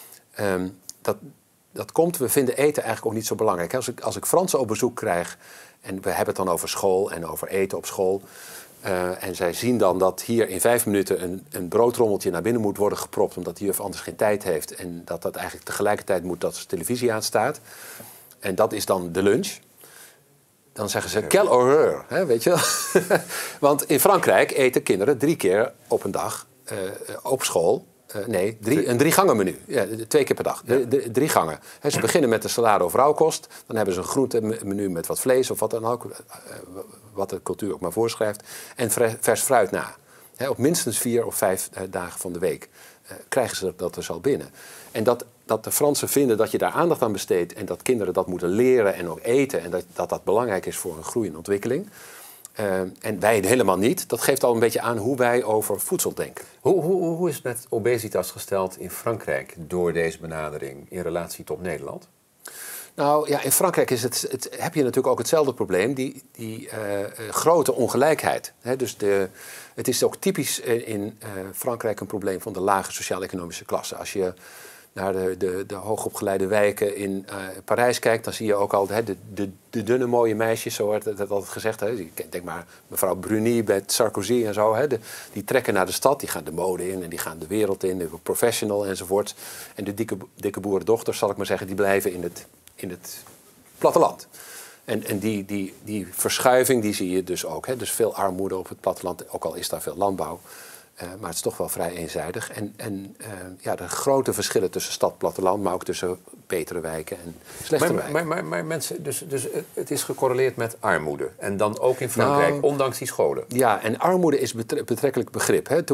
Dat komt, we vinden eten eigenlijk ook niet zo belangrijk. Als ik Fransen op bezoek krijg, en we hebben het dan over school en over eten op school, en zij zien dan dat hier in 5 minuten een broodrommeltje naar binnen moet worden gepropt, omdat de juf anders geen tijd heeft, en dat eigenlijk tegelijkertijd moet dat de televisie aanstaat. En dat is dan de lunch. Dan zeggen ze, quelle horreur, weet je wel. Want in Frankrijk eten kinderen 3 keer op een dag op school. Een 3-gangen-menu. Ja, 2 keer per dag. 3 gangen. Ze beginnen met de salade of rauwkost. Dan hebben ze een groentemenu met wat vlees of wat dan ook. Wat de cultuur ook maar voorschrijft. En vers fruit na. Op minstens 4 of 5 dagen van de week krijgen ze dat dus al binnen. En dat de Fransen vinden dat je daar aandacht aan besteedt en dat kinderen dat moeten leren en ook eten en dat belangrijk is voor een groei en ontwikkeling. En wij helemaal niet. Dat geeft al een beetje aan hoe wij over voedsel denken. Hoe is het met obesitas gesteld in Frankrijk door deze benadering in relatie tot Nederland? Nou ja, in Frankrijk heb je natuurlijk ook hetzelfde probleem, die grote ongelijkheid. Dus het is ook typisch in Frankrijk een probleem van de lage sociaal-economische klasse. Als je naar de hoogopgeleide wijken in Parijs kijkt, dan zie je ook al de dunne mooie meisjes, zo wordt dat altijd gezegd. Denk maar mevrouw Bruni met Sarkozy en zo. Die trekken naar de stad, die gaan de mode in en die gaan de wereld in, de professional enzovoort. En de dikke boerendochters, zal ik maar zeggen, die blijven in het platteland. En die verschuiving die zie je dus ook. Dus veel armoede op het platteland, ook al is daar veel landbouw. Maar het is toch wel vrij eenzijdig. En de grote verschillen tussen stad en platteland, maar ook tussen betere wijken en slechtere wijken. Maar mensen, dus het is gecorreleerd met armoede. En dan ook in Frankrijk, ondanks die scholen. Ja, en armoede is betrekkelijk begrip.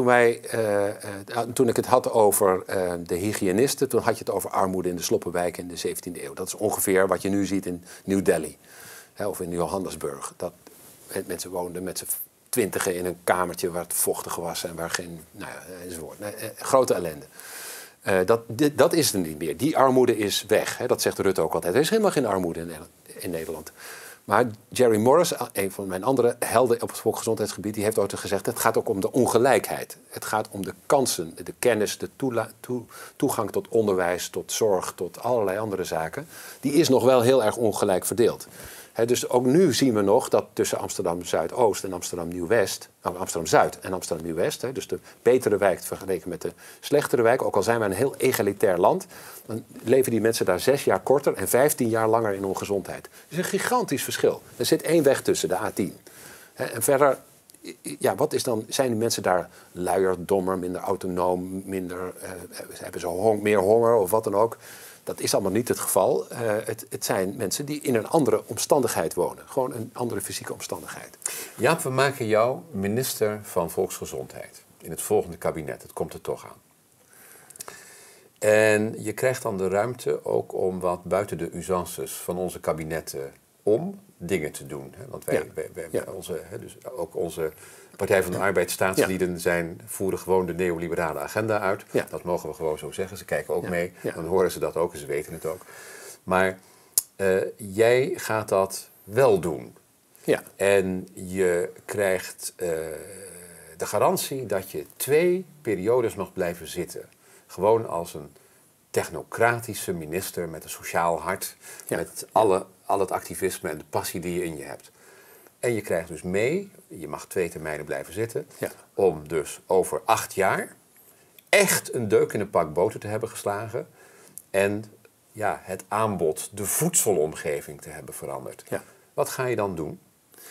Toen ik het had over de hygiënisten, toen had je het over armoede in de sloppenwijken in de 17e eeuw. Dat is ongeveer wat je nu ziet in New Delhi. Of in Johannesburg. Dat mensen woonden met z'n 20 in een kamertje waar het vochtig was en waar geen, enzovoort. Grote ellende. Dat is er niet meer. Die armoede is weg. Dat zegt Rutte ook altijd. Er is helemaal geen armoede in Nederland. Maar Jerry Morris, een van mijn andere helden op het volksgezondheidsgebied, die heeft ooit gezegd, het gaat ook om de ongelijkheid. Het gaat om de kansen, de kennis, de toegang tot onderwijs, tot zorg, tot allerlei andere zaken. Die is nog wel heel erg ongelijk verdeeld. Dus ook nu zien we nog dat tussen Amsterdam Zuidoost en Amsterdam Nieuw-West, Amsterdam Zuid en Amsterdam Nieuw-West, dus de betere wijk vergeleken met de slechtere wijk, ook al zijn we een heel egalitair land, dan leven die mensen daar 6 jaar korter en 15 jaar langer in ongezondheid. Dat is een gigantisch verschil. Er zit 1 weg tussen, de A10. En verder, wat is dan, zijn die mensen daar luier, dommer, minder autonoom, hebben ze meer honger of wat dan ook? Dat is allemaal niet het geval. Het zijn mensen die in een andere omstandigheid wonen. Gewoon een andere fysieke omstandigheid. Jaap, we maken jou minister van Volksgezondheid in het volgende kabinet. Het komt er toch aan. En je krijgt dan de ruimte ook om wat buiten de usances van onze kabinetten om dingen te doen. Want ook onze Partij van de Arbeid, staatslieden voeren gewoon de neoliberale agenda uit. Ja. Dat mogen we gewoon zo zeggen. Ze kijken ook mee. Ja. Dan horen ze dat ook en ze weten het ook. Maar jij gaat dat wel doen. Ja. En je krijgt de garantie dat je 2 periodes mag blijven zitten. Gewoon als een technocratische minister met een sociaal hart. Ja. Met al het activisme en de passie die je in je hebt. En je krijgt dus mee, je mag 2 termijnen blijven zitten, om dus over 8 jaar echt een deuk in een pak boter te hebben geslagen en het aanbod, de voedselomgeving te hebben veranderd. Ja. Wat ga je dan doen?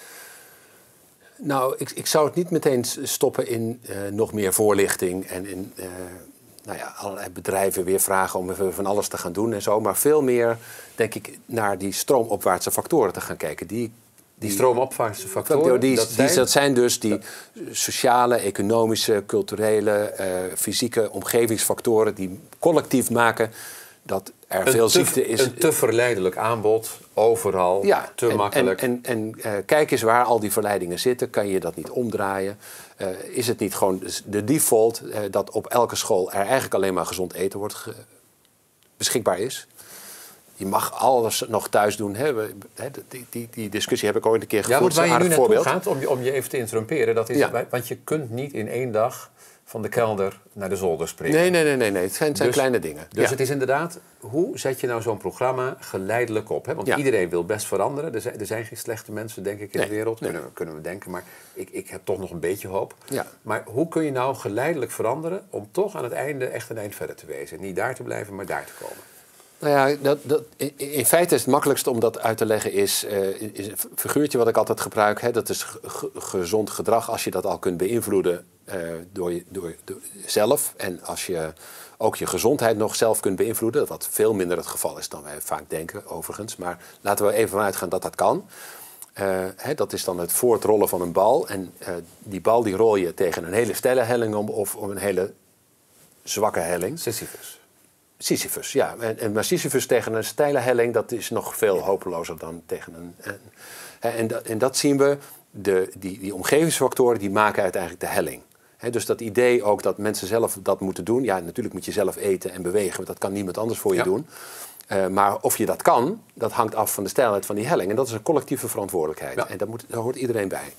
Nou, ik zou het niet meteen stoppen in nog meer voorlichting en in allerlei bedrijven weer vragen om even van alles te gaan doen en zo. Maar veel meer, denk ik, naar die stroomopwaartse factoren te gaan kijken. Die stroomopwaartse factoren? Dat zijn dus die sociale, economische, culturele, fysieke omgevingsfactoren die collectief maken dat er veel ziekte is. Een te verleidelijk aanbod, overal, te makkelijk. En kijk eens waar al die verleidingen zitten. Kan je dat niet omdraaien? Is het niet gewoon de default dat op elke school er eigenlijk alleen maar gezond eten beschikbaar is? Je mag alles nog thuis doen. Hè? Die discussie heb ik ooit een keer gevoerd. Ja, want waar je nu naartoe voorbeeld. gaat, om je even te interromperen... Dat is, want je kunt niet in 1 dag van de kelder naar de zolder springen. Nee. Het zijn kleine dingen. Dus het is inderdaad, hoe zet je nou zo'n programma geleidelijk op? Hè? Want iedereen wil best veranderen. Er zijn geen slechte mensen, denk ik, in de wereld. Kunnen we denken, maar ik heb toch nog een beetje hoop. Ja. Maar hoe kun je nou geleidelijk veranderen... om toch aan het einde echt een eind verder te wezen? Niet daar te blijven, maar daar te komen. Nou ja, in feite is het makkelijkste om dat uit te leggen is een figuurtje wat ik altijd gebruik. Hè, dat is gezond gedrag als je dat al kunt beïnvloeden door zelf. En als je ook je gezondheid nog zelf kunt beïnvloeden. Wat veel minder het geval is dan wij vaak denken, overigens. Maar laten we even vanuit gaan dat dat kan. Dat is dan het voortrollen van een bal. En die bal die rol je tegen een hele steile helling om of om een hele zwakke helling. Sisyphus, ja. Maar Sisyphus tegen een steile helling, dat is nog veel hopelozer dan tegen een... En dat zien we, die omgevingsfactoren, die maken uiteindelijk de helling. Dus dat idee ook dat mensen zelf dat moeten doen. Ja, natuurlijk moet je zelf eten en bewegen, want dat kan niemand anders voor je doen. Maar of je dat kan, dat hangt af van de steilheid van die helling. En dat is een collectieve verantwoordelijkheid. Ja. En daar hoort iedereen bij.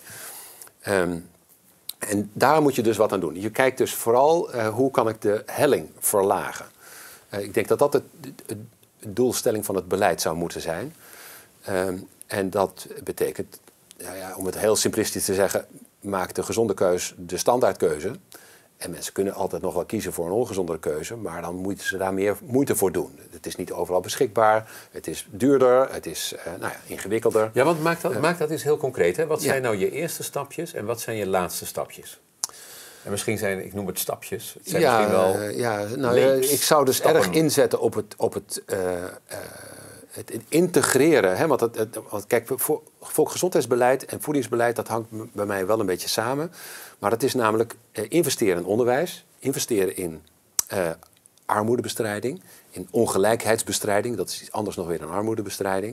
En daar moet je dus wat aan doen. Je kijkt dus vooral, hoe kan ik de helling verlagen? Ik denk dat dat de doelstelling van het beleid zou moeten zijn. En dat betekent, om het heel simplistisch te zeggen... maak de gezonde keus de standaardkeuze. En mensen kunnen altijd nog wel kiezen voor een ongezondere keuze... maar dan moeten ze daar meer moeite voor doen. Het is niet overal beschikbaar, het is duurder, het is ingewikkelder. Ja, want maak dat eens heel concreet. Hè? Wat zijn nou je eerste stapjes en wat zijn je laatste stapjes? En misschien zijn, ik noem het stapjes. Het zijn misschien wel ik zou dus erg inzetten op het integreren. Hè? Want kijk, volksgezondheidsbeleid en voedingsbeleid... dat hangt bij mij wel een beetje samen. Maar dat is namelijk investeren in onderwijs... investeren in armoedebestrijding... in ongelijkheidsbestrijding... dat is iets anders nog weer dan armoedebestrijding...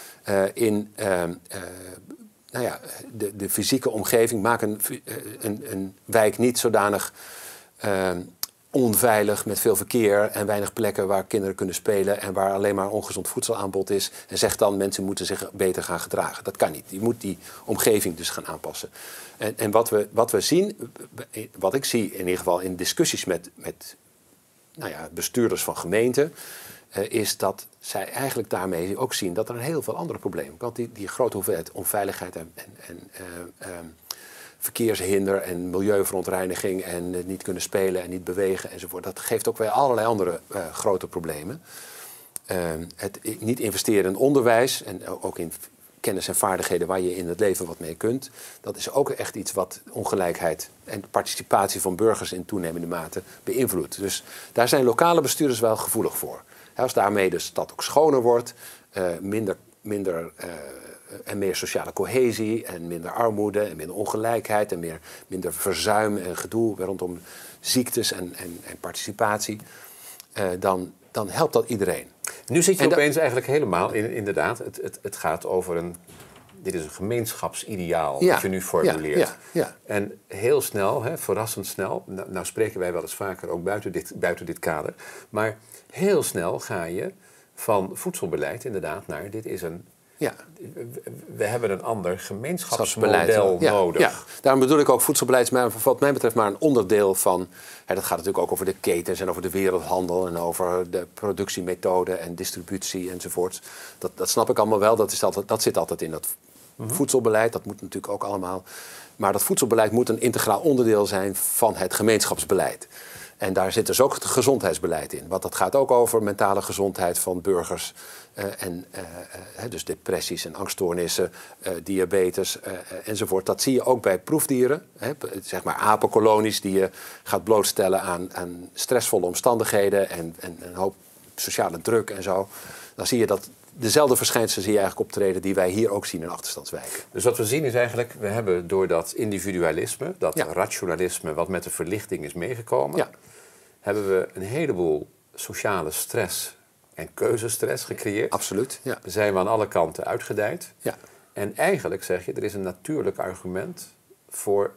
de fysieke omgeving, maak een wijk niet zodanig onveilig met veel verkeer en weinig plekken waar kinderen kunnen spelen en waar alleen maar ongezond voedselaanbod is. En zeg dan, mensen moeten zich beter gaan gedragen. Dat kan niet. Je moet die omgeving dus gaan aanpassen. En wat we zien, wat ik zie in ieder geval in discussies met bestuurders van gemeenten, is dat zij eigenlijk daarmee ook zien dat er heel veel andere problemen... Want die grote hoeveelheid onveiligheid en verkeershinder en milieuverontreiniging... en niet kunnen spelen en niet bewegen enzovoort... dat geeft ook weer allerlei andere grote problemen. Het niet investeren in onderwijs en ook in kennis en vaardigheden... waar je in het leven wat mee kunt... dat is ook echt iets wat ongelijkheid en participatie van burgers... in toenemende mate beïnvloedt. Dus daar zijn lokale bestuurders wel gevoelig voor. Als daarmee de stad ook schoner wordt, minder en meer sociale cohesie en minder armoede en minder ongelijkheid en minder verzuim en gedoe rondom ziektes en participatie, dan helpt dat iedereen. Nu zit je opeens eigenlijk helemaal inderdaad, het gaat over dit is een gemeenschapsideaal dat je nu formuleert. Ja. En heel snel, verrassend snel, nou spreken wij wel eens vaker ook buiten dit kader, maar heel snel ga je van voedselbeleid inderdaad naar dit is een... Ja. We hebben een ander gemeenschapsmodel nodig. Ja. Daarom bedoel ik ook voedselbeleid, wat mij betreft maar een onderdeel van... dat gaat natuurlijk ook over de ketens en over de wereldhandel... en over de productiemethode en distributie enzovoort. Dat snap ik allemaal wel, dat zit altijd in dat voedselbeleid. Dat moet natuurlijk ook allemaal. Maar dat voedselbeleid moet een integraal onderdeel zijn van het gemeenschapsbeleid. En daar zit dus ook het gezondheidsbeleid in. Want dat gaat ook over mentale gezondheid van burgers... dus depressies en angststoornissen, diabetes enzovoort. Dat zie je ook bij proefdieren. Zeg maar apenkolonies die je gaat blootstellen aan stressvolle omstandigheden... en een hoop sociale druk en zo. Dan zie je dat dezelfde verschijnselen zie je eigenlijk optreden... die wij hier ook zien in achterstandswijken. Dus wat we zien is eigenlijk, we hebben door dat individualisme... dat rationalisme wat met de verlichting is meegekomen... Ja. hebben we een heleboel sociale stress... en keuzestress gecreëerd. Absoluut, ja. Zijn we aan alle kanten uitgedijd. Ja. En eigenlijk zeg je, er is een natuurlijk argument voor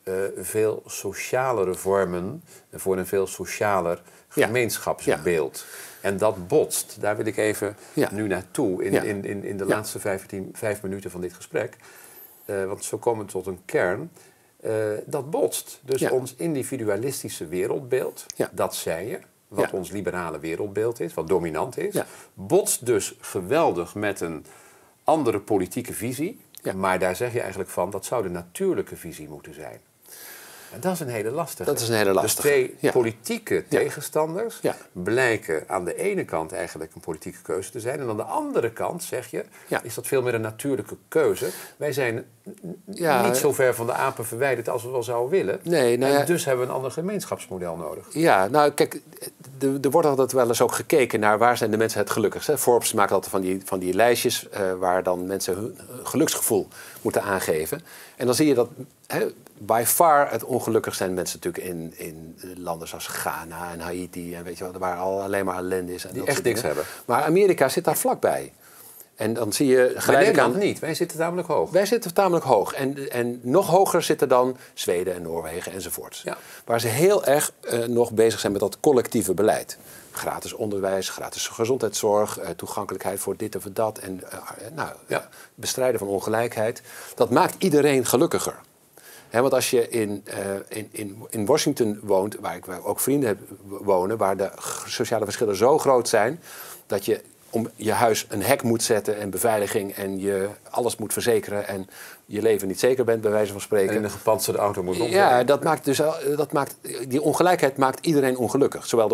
veel socialere vormen, voor een veel socialer gemeenschapsbeeld. Ja. En dat botst, daar wil ik even nu naartoe in de laatste 5 minuten van dit gesprek. Want zo komen we tot een kern. Dat botst. Dus ons individualistische wereldbeeld, dat zei je, wat ons liberale wereldbeeld is, wat dominant is, botst dus geweldig met een andere politieke visie. Ja. Maar daar zeg je eigenlijk van, dat zou de natuurlijke visie moeten zijn. En dat is een hele lastige. Dat is een hele lastige. Dus 2 politieke tegenstanders blijken aan de ene kant eigenlijk een politieke keuze te zijn. En aan de andere kant, zeg je, is dat veel meer een natuurlijke keuze. Wij zijn niet zo ver van de apen verwijderd als we wel zouden willen. Nee, en dus hebben we een ander gemeenschapsmodel nodig. Ja, nou kijk, er wordt altijd wel eens ook gekeken naar waar zijn de mensen het gelukkigst. Hè? Forbes maakt altijd van die lijstjes waar dan mensen hun geluksgevoel moeten aangeven. En dan zie je dat by far het ongelukkig zijn mensen natuurlijk in landen zoals Ghana en Haiti en weet je wat, waar alleen maar ellende is. En die echt niks hebben. Maar Amerika zit daar vlakbij. En dan zie je geleidelijk aan niet. Wij zitten tamelijk hoog. Wij zitten tamelijk hoog. En nog hoger zitten dan Zweden en Noorwegen enzovoorts. Ja. Waar ze heel erg nog bezig zijn met dat collectieve beleid. Gratis onderwijs, gratis gezondheidszorg, toegankelijkheid voor dit of dat. En bestrijden van ongelijkheid. Dat maakt iedereen gelukkiger. Want als je in Washington woont, waar ik ook vrienden heb wonen, waar de sociale verschillen zo groot zijn dat je om je huis een hek moet zetten en beveiliging en je alles moet verzekeren en je leven niet zeker bent, bij wijze van spreken. En in een gepantserde auto moet rondrijden. Ja, die ongelijkheid maakt iedereen ongelukkig. Zowel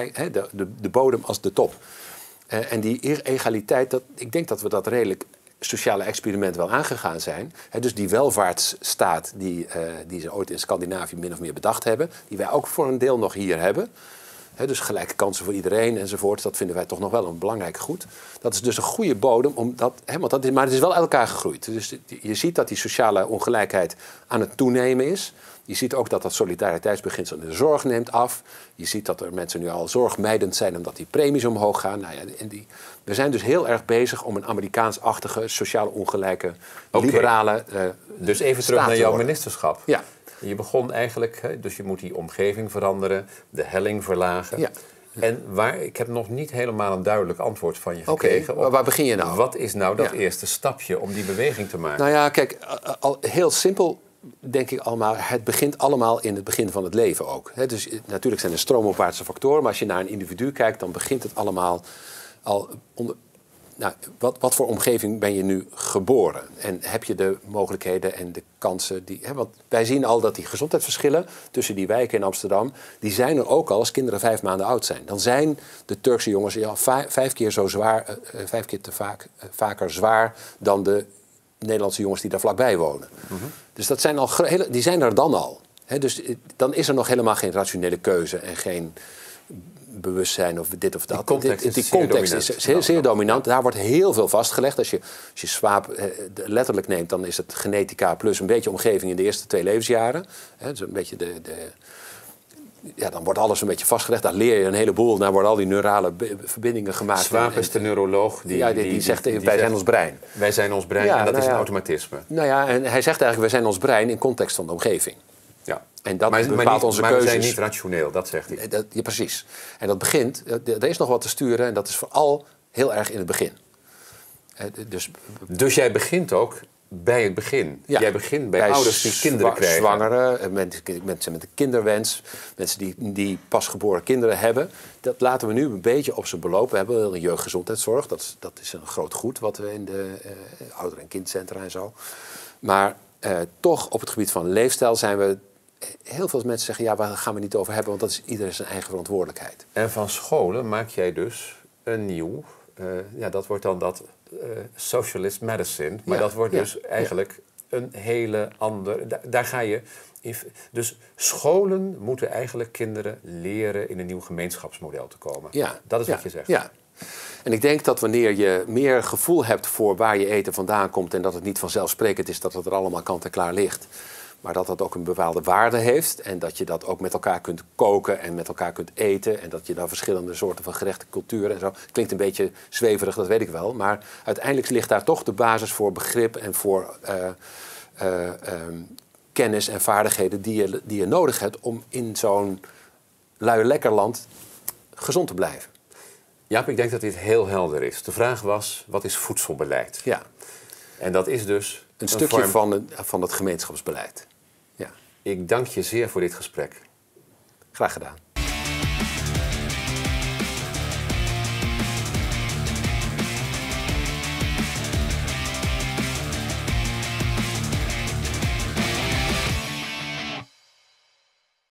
de bodem als de top. En die egaliteit, ik denk dat we dat redelijk sociale experiment wel aangegaan zijn. Dus die welvaartsstaat die ze ooit in Scandinavië min of meer bedacht hebben, die wij ook voor een deel nog hier hebben. Dus gelijke kansen voor iedereen enzovoort. Dat vinden wij toch nog wel een belangrijk goed. Dat is dus een goede bodem. Maar het is wel uit elkaar gegroeid. Dus je ziet dat die sociale ongelijkheid aan het toenemen is. Je ziet ook dat solidariteitsbeginsel in de zorg neemt af. Je ziet dat er mensen nu al zorgmijdend zijn omdat die premies omhoog gaan. We zijn dus heel erg bezig om een Amerikaans-achtige, sociaal ongelijke, liberale dus even terug naar jouw ministerschap. Ja. Je begon eigenlijk, dus je moet die omgeving veranderen, de helling verlagen. Ja. En ik heb nog niet helemaal een duidelijk antwoord van je gekregen. Maar waar begin je nou? Wat is nou dat eerste stapje om die beweging te maken? Nou ja, kijk, heel simpel denk ik allemaal, het begint allemaal in het begin van het leven ook. Dus natuurlijk zijn er stroomopwaartse factoren, maar als je naar een individu kijkt, dan begint het allemaal al onder. Nou, wat voor omgeving ben je nu geboren? En heb je de mogelijkheden en de kansen want wij zien al dat die gezondheidsverschillen tussen die wijken in Amsterdam, die zijn er ook al als kinderen 5 maanden oud zijn. Dan zijn de Turkse jongens 5 keer zo zwaar, 5 keer vaker zwaar dan de Nederlandse jongens die daar vlakbij wonen. Mm-hmm. Dus dat zijn die zijn er dan al. Dus dan is er nog helemaal geen rationele keuze en geen bewustzijn of dit of dat. Die context is zeer dominant. Daar wordt heel veel vastgelegd. Als je SWAP letterlijk neemt, dan is het genetica plus een beetje omgeving in de eerste 2 levensjaren. Dus een beetje dan wordt alles een beetje vastgelegd. Daar leer je een heleboel. Daar worden al die neurale verbindingen gemaakt. SWAP is de neuroloog die zegt wij zijn ons brein. Wij zijn ons brein en dat is een automatisme. Nou ja, en hij zegt eigenlijk wij zijn ons brein in context van de omgeving. Ja. En dat bepaalt onze keuzes. Maar we zijn niet rationeel, dat zegt hij. Ja, precies. En dat begint, er is nog wat te sturen en dat is vooral heel erg in het begin. Dus jij begint ook bij het begin. Ja. Jij begint bij ouders die kinderen krijgen. Zwangeren, mensen met een kinderwens, mensen die pasgeboren kinderen hebben. Dat laten we nu een beetje op zijn beloop. We hebben een jeugdgezondheidszorg, dat is een groot goed wat we in de ouder- en kindcentra en zo. Maar toch op het gebied van leefstijl zijn we. Heel veel mensen zeggen, waar gaan we niet over hebben, want dat is iedereen zijn eigen verantwoordelijkheid. En van scholen maak jij dus een nieuw, dat wordt dan dat socialist medicine, maar dat wordt dus eigenlijk een hele andere. Daar ga je. Dus scholen moeten eigenlijk kinderen leren in een nieuw gemeenschapsmodel te komen. Ja, dat is wat je zegt. Ja. En ik denk dat wanneer je meer gevoel hebt voor waar je eten vandaan komt en dat het niet vanzelfsprekend is dat het er allemaal kant en klaar ligt, maar dat dat ook een bepaalde waarde heeft en dat je dat ook met elkaar kunt koken en met elkaar kunt eten en dat je dan verschillende soorten van gerechten, culturen en zo. Klinkt een beetje zweverig, dat weet ik wel, maar uiteindelijk ligt daar toch de basis voor begrip en voor kennis en vaardigheden die je nodig hebt om in zo'n lui lekker land gezond te blijven. Jaap, ik denk dat dit heel helder is. De vraag was, wat is voedselbeleid? Ja. En dat is dus Een stukje van het gemeenschapsbeleid. Ja. Ik dank je zeer voor dit gesprek. Graag gedaan.